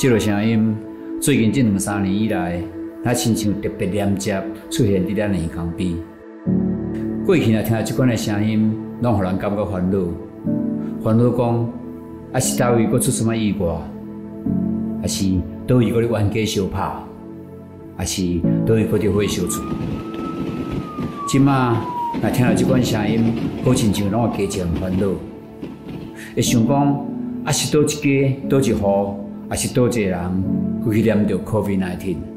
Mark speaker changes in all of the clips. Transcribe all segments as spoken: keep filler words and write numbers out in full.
Speaker 1: 这个声音最近这两三年以来，它亲像特别连接出现伫咱的耳孔边。过去若听到这款的声音，拢互人感觉烦恼，烦恼讲啊是倒位阁出什么意外，啊是倒位阁咧冤家相拍，啊是倒位阁伫火烧厝。即马若听到这款声音，好亲像拢会加一项烦恼，会想讲啊是倒一家倒一户，啊是倒一个人佮去染着 COVID 十九。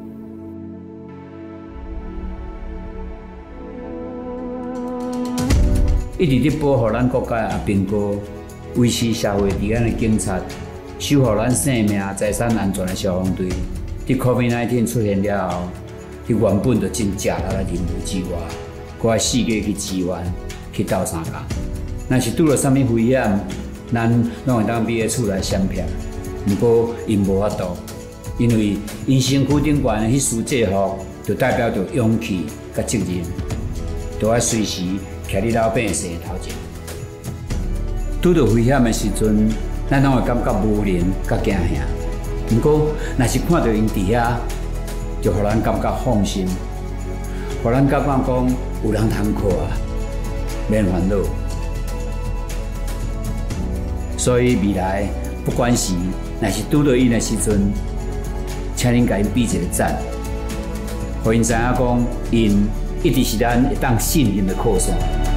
Speaker 1: 一直伫保护咱国家的阿兵哥，维持社会治安的警察，守护咱生命、财产安全的消防队，伫 COVID 十九 出现了后，迄原本就真吃力的任务之外，搁爱四界去支援、去斗相共。若是拄着啥物危险，咱拢会当比喺厝内闪避。毋过因无法度，因为因身躯顶悬的迄丝制服，就代表着勇气甲责任，都爱随时徛伫老百姓的头前。拄着危险的时阵，咱拢会感觉无能甲惊吓。毋过，若是看到因伫遐，就互咱感觉放心，互咱感觉讲有人通靠啊，免烦恼。所以未来不管是若是拄到因的时阵，请恁甲因比一个赞，互因知影讲因一直是咱会当信任的靠山。